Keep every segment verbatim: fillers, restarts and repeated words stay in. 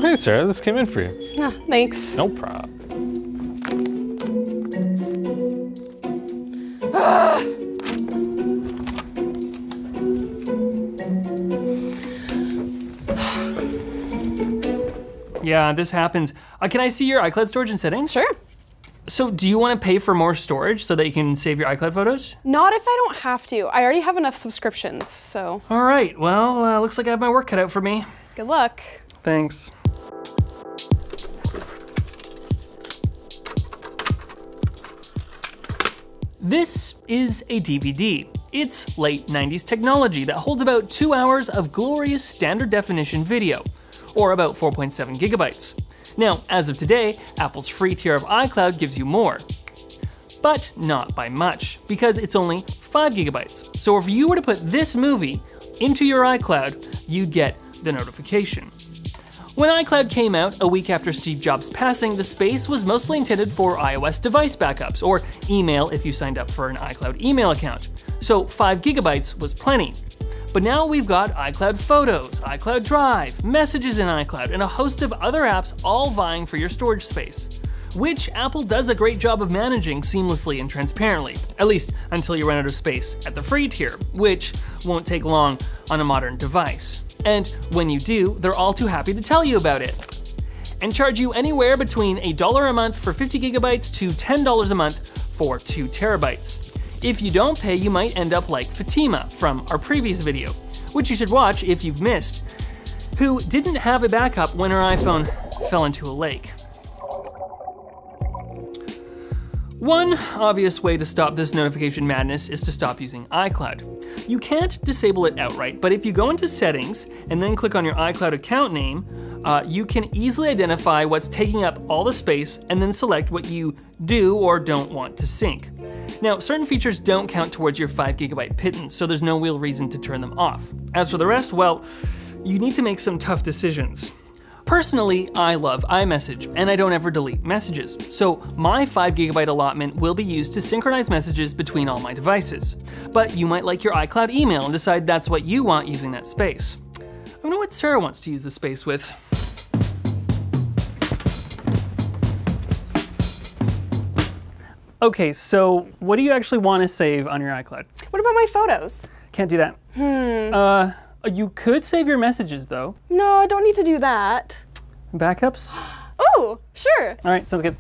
hey Sarah, this came in for you. Ah, thanks. No problem. Yeah, this happens. Uh, can I see your iCloud storage and settings? Sure. So do you want to pay for more storage so that you can save your iCloud photos? Not if I don't have to. I already have enough subscriptions, so. All right, well, uh, looks like I have my work cut out for me. Good luck. Thanks. This is a D V D. It's late nineties technology that holds about two hours of glorious standard definition video, or about four point seven gigabytes. Now, as of today, Apple's free tier of iCloud gives you more. But not by much, because it's only five gigabytes. So if you were to put this movie into your iCloud, you'd get the notification. When iCloud came out a week after Steve Jobs' passing, the space was mostly intended for iOS device backups, or email if you signed up for an iCloud email account. So five gigabytes was plenty. But now we've got iCloud Photos, iCloud Drive, Messages in iCloud, and a host of other apps all vying for your storage space, which Apple does a great job of managing seamlessly and transparently, at least until you run out of space at the free tier, which won't take long on a modern device. And when you do, they're all too happy to tell you about it, and charge you anywhere between a dollar a month for fifty gigabytes to ten dollars a month for two terabytes. If you don't pay, you might end up like Fatima from our previous video, which you should watch if you've missed, who didn't have a backup when her iPhone fell into a lake. One obvious way to stop this notification madness is to stop using iCloud. You can't disable it outright, but if you go into settings and then click on your iCloud account name, uh, you can easily identify what's taking up all the space and then select what you do or don't want to sync. Now, certain features don't count towards your five gigabyte pittance, so there's no real reason to turn them off. As for the rest, well, you need to make some tough decisions. Personally, I love iMessage, and I don't ever delete messages, so my five gigabyte allotment will be used to synchronize messages between all my devices. But you might like your iCloud email and decide that's what you want using that space. I wonder what Sarah wants to use the space with. Okay, so what do you actually want to save on your iCloud? What about my photos? Can't do that. Hmm. Uh, you could save your messages though. No, I don't need to do that. Backups? Ooh, sure. All right, sounds good.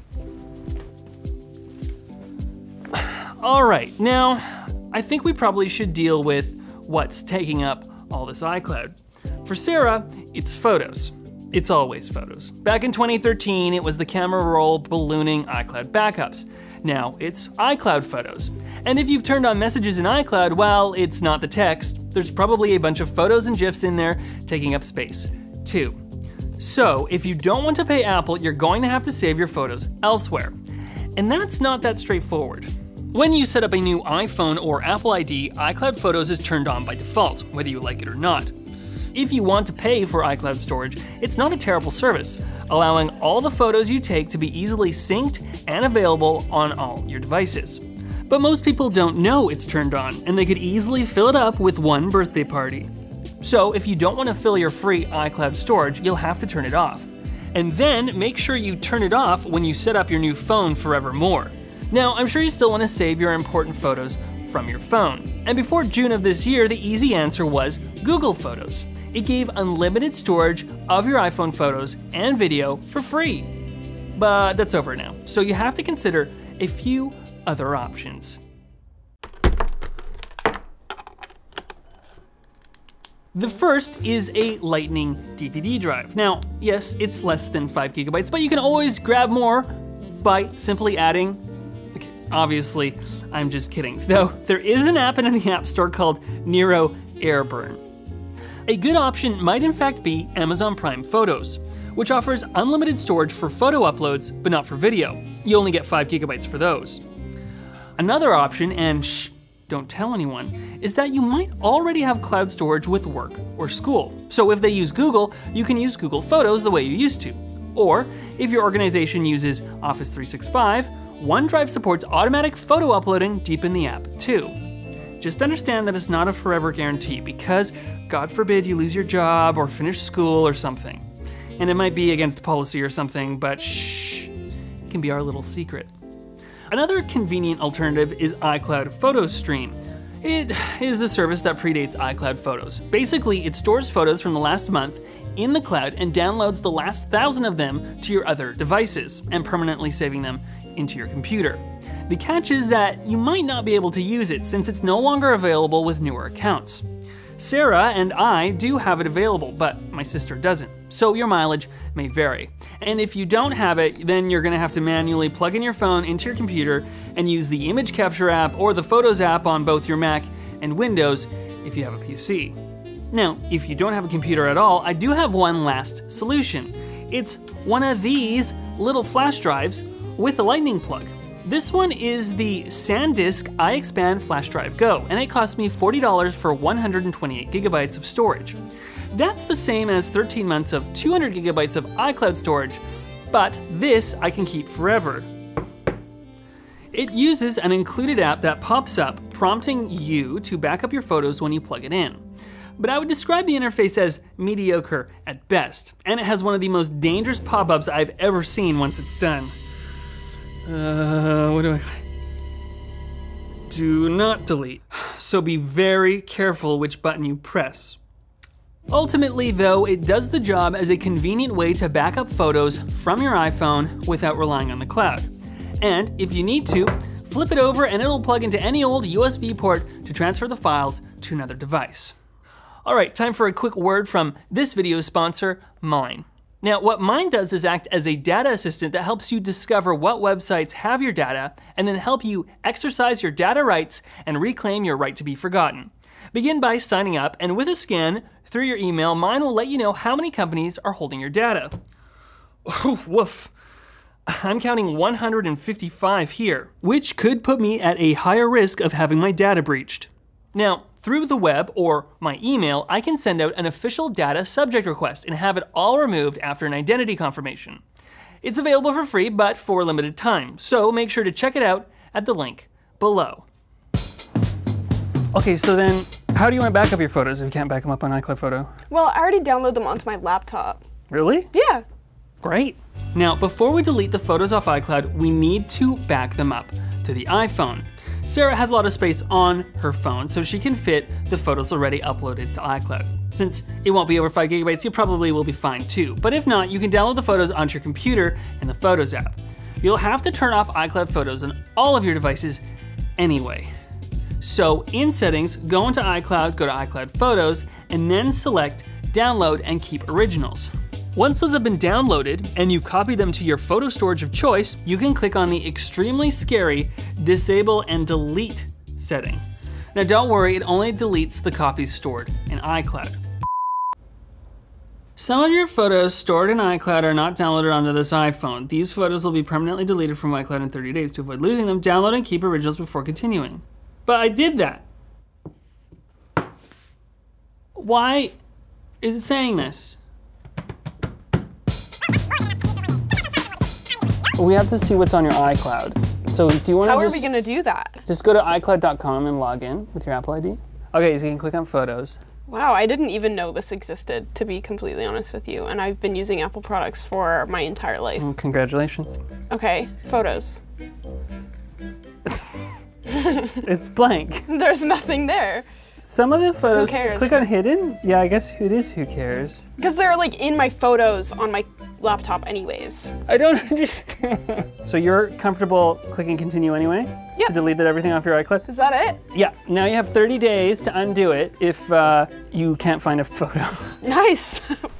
All right, now, I think we probably should deal with what's taking up all this iCloud. For Sarah, it's photos. It's always photos. Back in twenty thirteen, it was the camera roll ballooning iCloud backups. Now it's iCloud Photos. And if you've turned on Messages in iCloud, well, it's not the text. There's probably a bunch of photos and GIFs in there taking up space, too. So if you don't want to pay Apple, you're going to have to save your photos elsewhere. And that's not that straightforward. When you set up a new iPhone or Apple I D, iCloud Photos is turned on by default, whether you like it or not. If you want to pay for iCloud storage, it's not a terrible service, allowing all the photos you take to be easily synced and available on all your devices. But most people don't know it's turned on, and they could easily fill it up with one birthday party. So if you don't want to fill your free iCloud storage, you'll have to turn it off. And then make sure you turn it off when you set up your new phone forevermore. Now, I'm sure you still want to save your important photos from your phone. And before June of this year, the easy answer was Google Photos. It gave unlimited storage of your iPhone photos and video for free. But that's over now, so you have to consider a few other options. The first is a Lightning D V D drive. Now, yes, it's less than five gigabytes, but you can always grab more by simply adding, okay, obviously, I'm just kidding, though there is an app in the App Store called Nero Airburn. A good option might in fact be Amazon Prime Photos, which offers unlimited storage for photo uploads, but not for video. You only get five gigabytes for those. Another option, and shh, don't tell anyone, is that you might already have cloud storage with work or school. So if they use Google, you can use Google Photos the way you used to. Or if your organization uses Office three sixty-five, OneDrive supports automatic photo uploading deep in the app too. Just understand that it's not a forever guarantee because, God forbid, you lose your job or finish school or something. and it might be against policy or something, but shh, it can be our little secret. Another convenient alternative is iCloud Photo Stream. It is a service that predates iCloud Photos. Basically, it stores photos from the last month in the cloud and downloads the last thousand of them to your other devices and permanently saving them into your computer. The catch is that you might not be able to use it since it's no longer available with newer accounts. Sarah and I do have it available, but my sister doesn't, so your mileage may vary. And if you don't have it, then you're gonna have to manually plug in your phone into your computer and use the image capture app or the Photos app on both your Mac and Windows if you have a P C. Now, if you don't have a computer at all, I do have one last solution. It's one of these little flash drives with a lightning plug. This one is the SanDisk iXpand Flash Drive Go, and it cost me forty dollars for one hundred twenty-eight gigabytes of storage. That's the same as thirteen months of two hundred gigabytes of iCloud storage, but this I can keep forever. It uses an included app that pops up, prompting you to back up your photos when you plug it in. But I would describe the interface as mediocre at best, and it has one of the most dangerous pop-ups I've ever seen once it's done. Uh, what do I... Do not delete. So be very careful which button you press. Ultimately though, it does the job as a convenient way to back up photos from your iPhone without relying on the cloud. And if you need to, flip it over and it'll plug into any old U S B port to transfer the files to another device. All right, time for a quick word from this video's sponsor, Mine. Now, what Mine does is act as a data assistant that helps you discover what websites have your data and then help you exercise your data rights and reclaim your right to be forgotten. Begin by signing up, and with a scan through your email, Mine will let you know how many companies are holding your data. Woof. I'm counting one hundred fifty-five here, which could put me at a higher risk of having my data breached. Now, through the web or my email, I can send out an official data subject request and have it all removed after an identity confirmation. It's available for free, but for a limited time, so make sure to check it out at the link below. Okay, so then how do you want to back up your photos if you can't back them up on iCloud Photo? Well, I already downloaded them onto my laptop. Really? Yeah. Great. Now, before we delete the photos off iCloud, we need to back them up to the iPhone. Sarah has a lot of space on her phone, so she can fit the photos already uploaded to iCloud. Since it won't be over five gigabytes, you probably will be fine too. But if not, you can download the photos onto your computer in the Photos app. You'll have to turn off iCloud Photos on all of your devices anyway. So in Settings, go into iCloud, go to iCloud Photos, and then select Download and Keep Originals. Once those have been downloaded and you've copied them to your photo storage of choice, you can click on the extremely scary Disable and Delete setting. Now don't worry, it only deletes the copies stored in iCloud. Some of your photos stored in iCloud are not downloaded onto this iPhone. These photos will be permanently deleted from iCloud in thirty days. To avoid losing them, download and keep originals before continuing. But I did that. Why is it saying this? We have to see what's on your iCloud. So do you want to How just... are we gonna do that? Just go to i cloud dot com and log in with your Apple I D. Okay, so you can click on Photos. Wow, I didn't even know this existed, to be completely honest with you, and I've been using Apple products for my entire life. Mm, congratulations. Okay, Photos. It's blank. There's nothing there. Some of the photos, Who cares? click on Hidden. Yeah, I guess it is Who Cares. Because they're like in my photos on my laptop anyways. I don't understand. So you're comfortable clicking Continue anyway? Yeah. To delete everything off your iCloud? Is that it? Yeah, now you have thirty days to undo it if uh, you can't find a photo. Nice.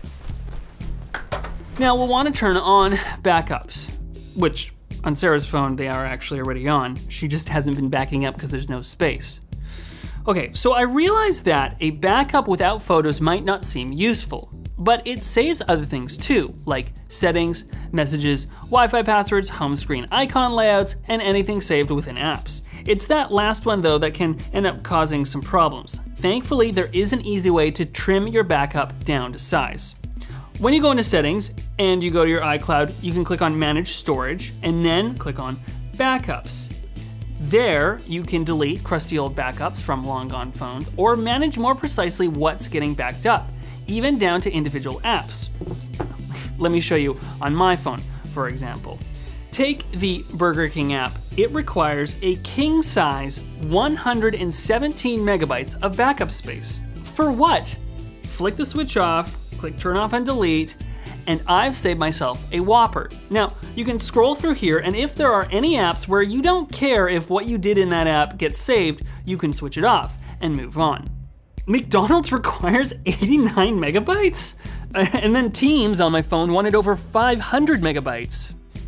Now we'll want to turn on backups, which on Sarah's phone they are actually already on. She just hasn't been backing up because there's no space. Okay, so I realized that a backup without photos might not seem useful, but it saves other things too, like settings, messages, Wi-Fi passwords, home screen icon layouts, and anything saved within apps. It's that last one though that can end up causing some problems. Thankfully, there is an easy way to trim your backup down to size. When you go into Settings and you go to your iCloud, you can click on Manage Storage and then click on Backups. There, you can delete crusty old backups from long gone phones or manage more precisely what's getting backed up, even down to individual apps. Let me show you on my phone, for example. Take the Burger King app. It requires a king-size one hundred seventeen megabytes of backup space. For what? Flick the switch off, click turn off and delete, and I've saved myself a whopper. Now, you can scroll through here, and if there are any apps where you don't care if what you did in that app gets saved, you can switch it off and move on. McDonald's requires eighty-nine megabytes? And then Teams on my phone wanted over five hundred megabytes.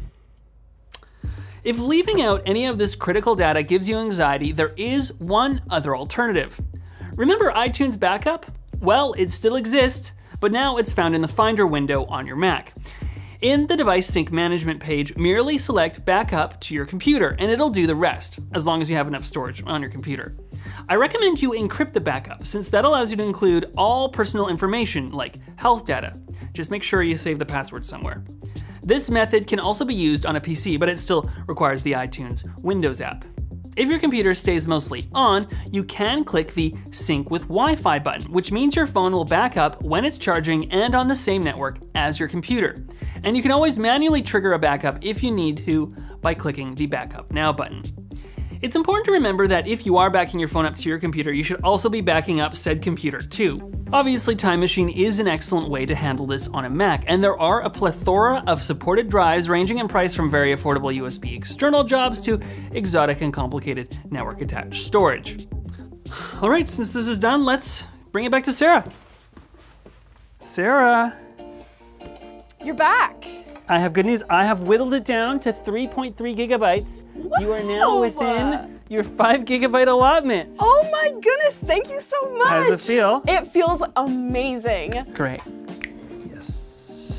If leaving out any of this critical data gives you anxiety, there is one other alternative. Remember iTunes Backup? Well, it still exists, but now it's found in the Finder window on your Mac. In the Device Sync Management page, merely select Backup to your computer, and it'll do the rest, as long as you have enough storage on your computer. I recommend you encrypt the backup, since that allows you to include all personal information, like health data. Just make sure you save the password somewhere. This method can also be used on a P C, but it still requires the iTunes Windows app. If your computer stays mostly on, you can click the Sync with Wi-Fi button, which means your phone will back up when it's charging and on the same network as your computer. And you can always manually trigger a backup if you need to by clicking the Backup Now button. It's important to remember that if you are backing your phone up to your computer, you should also be backing up said computer too. Obviously, Time Machine is an excellent way to handle this on a Mac, and there are a plethora of supported drives ranging in price from very affordable U S B external jobs to exotic and complicated network attached storage. All right, since this is done, let's bring it back to Sarah. Sarah. You're back. I have good news. I have whittled it down to three point three gigabytes. Wow. You are now within your five gigabyte allotment. Oh my goodness, thank you so much. How does it feel? It feels amazing. Great. Yes.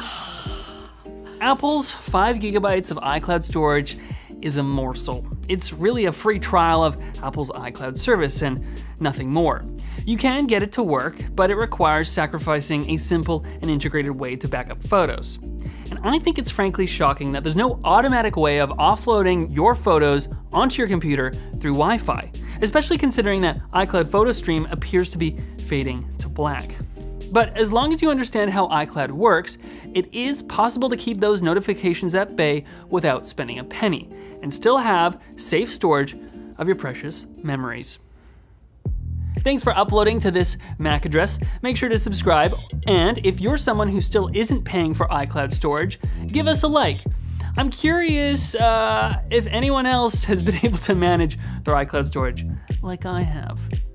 Apple's five gigabytes of iCloud storage is a morsel. It's really a free trial of Apple's iCloud service and nothing more. You can get it to work, but it requires sacrificing a simple and integrated way to back up photos. And I think it's frankly shocking that there's no automatic way of offloading your photos onto your computer through Wi-Fi, especially considering that iCloud Photo Stream appears to be fading to black. But as long as you understand how iCloud works, it is possible to keep those notifications at bay without spending a penny, and still have safe storage of your precious memories. Thanks for uploading to this Mac address. Make sure to subscribe, and if you're someone who still isn't paying for iCloud storage, give us a like. I'm curious uh, if anyone else has been able to manage their iCloud storage like I have.